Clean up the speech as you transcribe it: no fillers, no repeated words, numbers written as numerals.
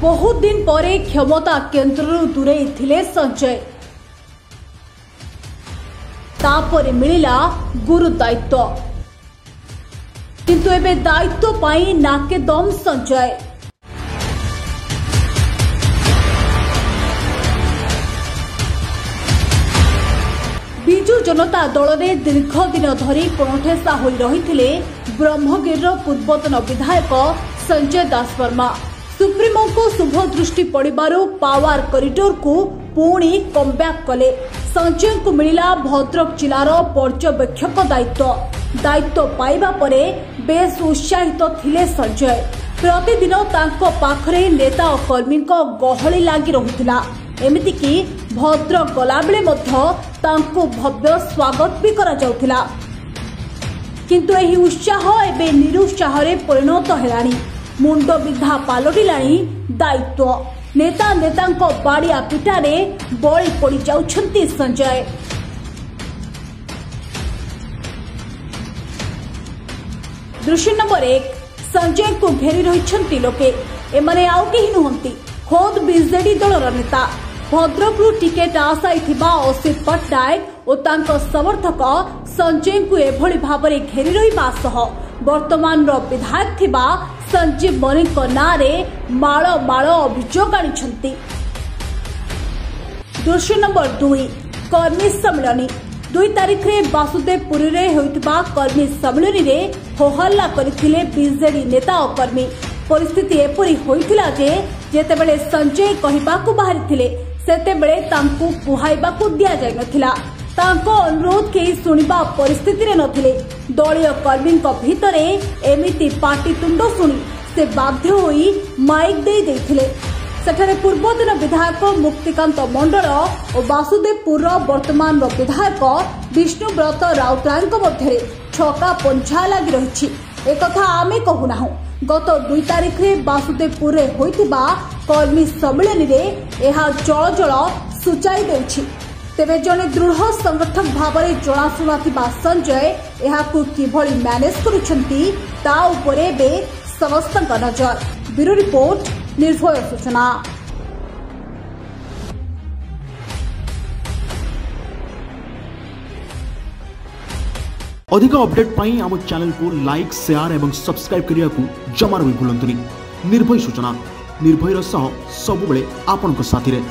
बहुत दिन परे क्षमता केन्द्र दूरे थिले संजय तापरे मिलिला गुरु दायित्व किंतु एबे दायित्व पाई नाके दम संजय विजु जनता दल में दीर्घ दिन धरी कोणठेसा होई रहिथिले ब्रह्मगिर पूर्वतन विधायक संजय दास वर्मा। सुप्रीमो को शुभ दृष्टि पड़ू पावर कॉरिडोर को पुणी कमब्याक कले। संजय को मिला भद्रक जिलार पर्यवेक्षक दायित्व पाइबा परे बेस उत्साहित थिले संजय। प्रतिदिन तांको पाखरे नेता और कर्मी गहली लागी रहुथिला। एमिति कि भद्रक गला बेले मध्य तांको भव्य स्वागत भी करा जाउथिला। किंतु एही उत्साह एबे निरुत्साह रे परिणत हेलानी। मुंड विधा पालटिलानी दायित्व। नेता नेतांको बाड़िया पिटारे बळी पड़ी जाउछंती संजय। दृश्य नंबर 1 संजय को घेरी रहिछंती लोके। एमाने आउ केही नुहंती खोद बीजेडी दलर नेता। भद्रक टिकेट आशायी असित पट्टनायक और तांको समर्थक संजय को एभली भावरे घेरी रहिबा सह वर्तमान विधायक थिबा संजीव मणि नारे माଳ माଳ अभियोग आनिछंती। दृश्य नंबर 2 कर्मी सम्मेलन 2 तारिख रे वासुदेवपुरी रे होइतबा कर्मी सम्मेलन रे होहल्ला करथिले बीजेडी नेता और कर्मी। परिस्थिति एपरी होइतिला जे जेतेबेले संजय कहिबाकू बाहरिथिले सेतेबेले तांकू कुहाइबाकू दिया जाय नथिला। तांको अनुरोध के सुनिबा परिस्थिति रे नथिले। दलीय कर्मी भितरे एमिति पाटितुंड सुनी से बाध्य होई माइक दे देथिले। सेठारे पूर्वतन विधायक मुक्तिकांत मंडल और वासुदेवपुर वर्तमान विधायक विष्णुव्रत राउतराय मध्य छका पंछा लगी रही। एक आमे कहूना गत 2 तारिख रे वासुदेवपुर रे होइतिबा कर्मी सम्मेलन रे एहा जल जल सुचाई देछि। तेबे जने दृढ़ संगठक भाव में जनाशुना थिबा संजय एहाकू किभली मैनेज करुछंती ता उपरे बे समस्त नजर। ब्यूरो रिपोर्ट निर्भय सूचना। अधिक अपडेट पाई आम चैनल को लाइक शेयर एवं सब्सक्राइब करिया को जमार भी भूलंतुनी। निर्भय सूचना निर्भयर सह सबुबले आपनक साथी रे।